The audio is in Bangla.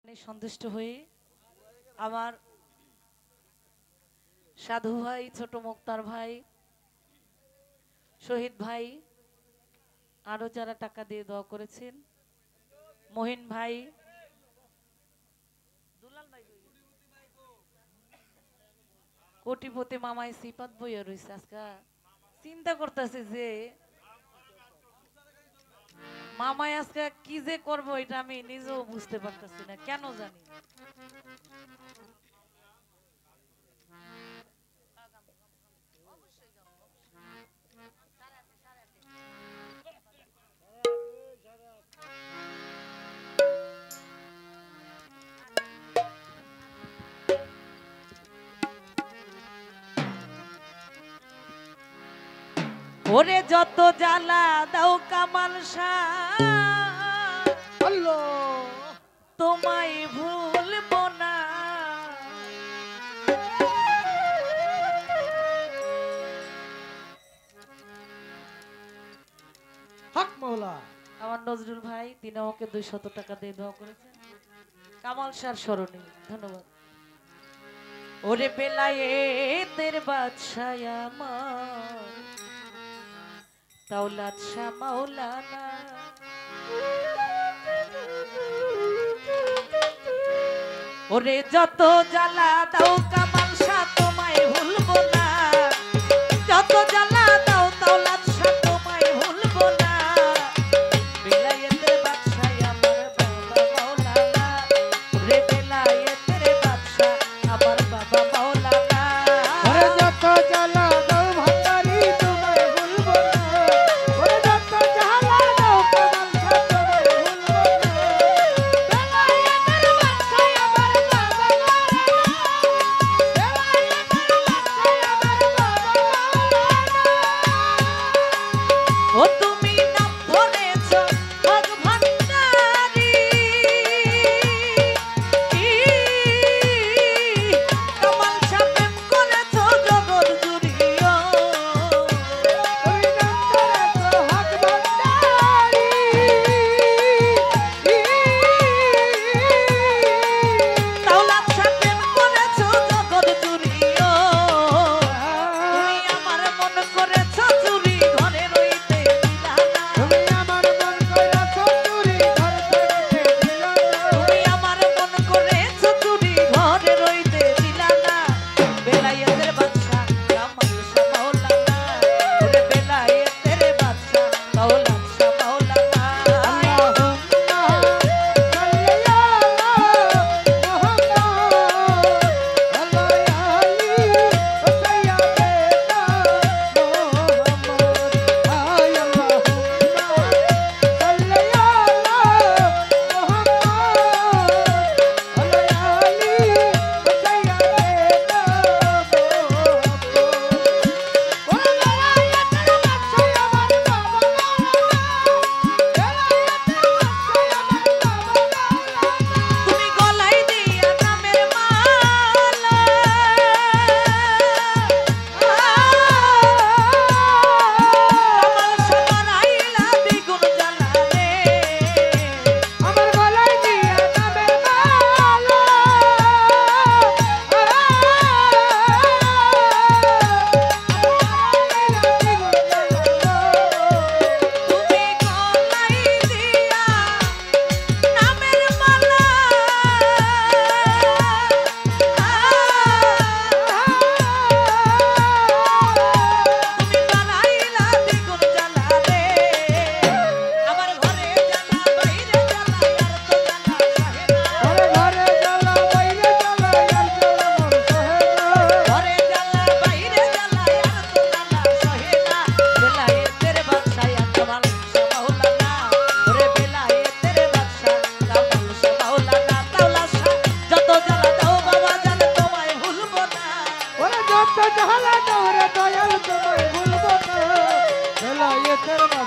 সন্তুষ্ট হয়ে আমার সাধু ভাই, ছোট মুক্তার ভাই, শহীদ ভাই আরো যারা টাকা দিয়ে দোয়া করেছেন, মহিন ভাই, কোটিপতি মামাই সিপাত বইয়া রয়েছে। আজকে চিন্তা করতেছে যে মামাই আজকে কি যে করবো এটা আমি নিজেও বুঝতে পারতেছি না, কেন জানি। ওরে যত জ্বালা দাও কামাল শাহ, তোমায় ভুলব না। হক মাওলা। আমার নজরুল ভাই তিনি আমাকে 200 টাকা দিয়ে দোয়া করেছেন কামাল শাহর স্মরণে, ধন্যবাদ। ওরে বেলায়েতের বাদশাহ আমার দাওলাত শাহ মাওলানা, ওরে যত জ্বালা দাও কামাল শাহ তোমায় ভুলব না, যত জ্বালা দাও দাওলাত শাহ তোমায় ভুলব না। বেলায়েতের বাদশাহ আমার বাবা মাওলানা, ওরে বেলায়েতের বাদশাহ আমার বাবা মাওলানা, ওরে যত জ্বালা দাও ভান্ডারি তোমায় ভুলব না, ওরে যত জ্বালা দাও কামাল শাহ তোমায় ভুলব না। বেলায়েতের বাদশাহ আমার বাবা মাওলানা, বেলায়েতের বাদশাহ আমার বাবা মাওলানা। ও তুমি নাম ধরেছ হক ভান্ডারি, কামাল শাহ প্রেম করেছ জগৎ জুড়িয়া, ওই নাম ধরেছ হক ভান্ডারি, দাওলাত শাহ প্রেম করেছ জগৎ জুড়িয়া। তুমি আমার মন করেছ চুরি ঘরে রইতে দিলা না, তুমি আমার মন কইরাছ চুরি ঘর থাকতে দিলা না। তুমি আমার মন করেছ চুরি ঘরে রইতে দিলা না। বেলায়েতের বাদশাহ কামাল শাহ মাওলানা, ওরে বেলায়েতের বাদশাহ দাওলাত শাহ মাওলানা। তুমি গলায় দিয়া নামের মালা, কামাল শাহ বাড়াইলা দ্বিগুণ জ্বালা রে। আমার গলায় দিয়া নামের মালা, তুমি গলায় দিয়া নামের মালা, তুমি বাড়াইলা দ্বিগুণ জ্বালা রে। আমার ঘরে জ্বালা বাইরে জ্বালা আর তো জ্বালা সহে না, ঘরে ঘরে জ্বালা বাইরে জ্বালা আর জ্বালা মন সহে না। ঘরে জ্বালা বাইরে জ্বালা আর তো জ্বালা সহে না। বেলায়েতের বাদশাহ কামাল শাহ মাওলানা, ওরে বেলায়েতের বাদশাহ কামাল শাহ মাওলানা, দাওলাত শাহ যত জ্বালা দাও বাবা জান তোমায় ভুলব না। ওরে যত জ্বালা দাও রে দয়াল তোমায় ভুলব না। বেলায়েতের